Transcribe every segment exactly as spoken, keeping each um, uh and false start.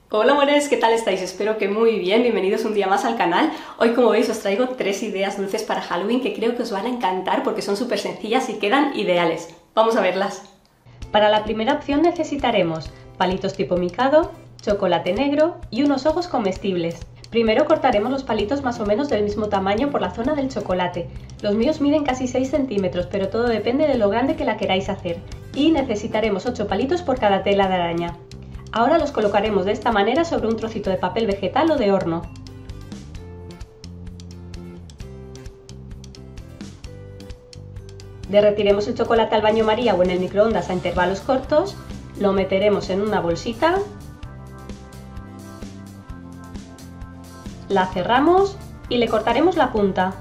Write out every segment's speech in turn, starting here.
Hola amores, ¿qué tal estáis? Espero que muy bien, bienvenidos un día más al canal. Hoy, como veis, os traigo tres ideas dulces para Halloween que creo que os van a encantar porque son súper sencillas y quedan ideales. Vamos a verlas. Para la primera opción necesitaremos palitos tipo micado, chocolate negro y unos ojos comestibles. Primero cortaremos los palitos más o menos del mismo tamaño por la zona del chocolate. Los míos miden casi seis centímetros, pero todo depende de lo grande que la queráis hacer. Y necesitaremos ocho palitos por cada tela de araña. Ahora los colocaremos de esta manera sobre un trocito de papel vegetal o de horno. Derretiremos el chocolate al baño María o en el microondas a intervalos cortos, lo meteremos en una bolsita, la cerramos y le cortaremos la punta.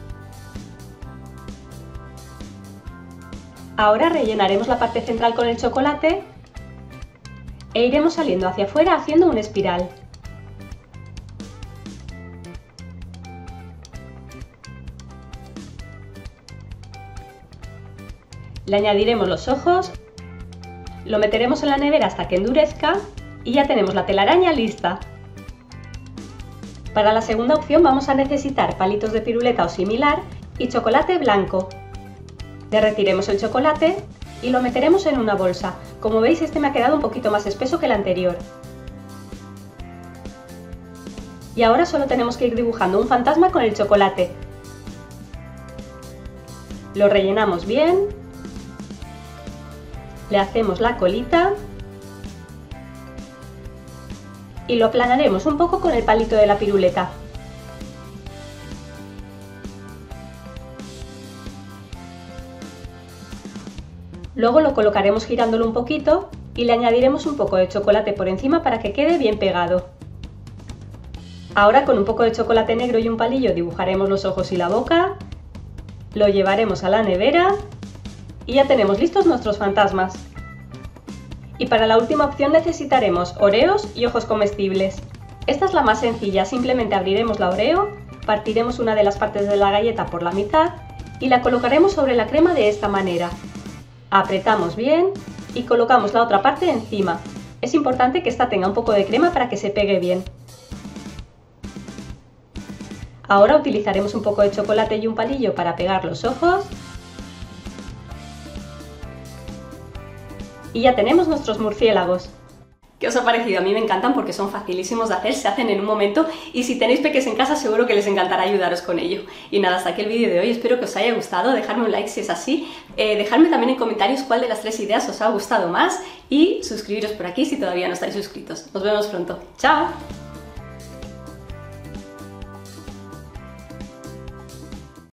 Ahora rellenaremos la parte central con el chocolate e iremos saliendo hacia afuera haciendo una espiral. Le añadiremos los ojos, lo meteremos en la nevera hasta que endurezca y ya tenemos la telaraña lista. Para la segunda opción vamos a necesitar palitos de piruleta o similar y chocolate blanco. Derretiremos el chocolate y lo meteremos en una bolsa. Como veis, este me ha quedado un poquito más espeso que el anterior. Y ahora solo tenemos que ir dibujando un fantasma con el chocolate. Lo rellenamos bien, le hacemos la colita y lo aplanaremos un poco con el palito de la piruleta. Luego lo colocaremos girándolo un poquito y le añadiremos un poco de chocolate por encima para que quede bien pegado. Ahora con un poco de chocolate negro y un palillo dibujaremos los ojos y la boca, lo llevaremos a la nevera y ya tenemos listos nuestros fantasmas. Y para la última opción necesitaremos oreos y ojos comestibles. Esta es la más sencilla, simplemente abriremos la oreo, partiremos una de las partes de la galleta por la mitad y la colocaremos sobre la crema de esta manera. Apretamos bien y colocamos la otra parte encima. Es importante que esta tenga un poco de crema para que se pegue bien. Ahora utilizaremos un poco de chocolate y un palillo para pegar los ojos. Y ya tenemos nuestros murciélagos. ¿Qué os ha parecido? A mí me encantan porque son facilísimos de hacer, se hacen en un momento y si tenéis peques en casa seguro que les encantará ayudaros con ello. Y nada, hasta aquí el vídeo de hoy, espero que os haya gustado, dejadme un like si es así, eh, dejadme también en comentarios cuál de las tres ideas os ha gustado más y suscribiros por aquí si todavía no estáis suscritos. Nos vemos pronto. ¡Chao!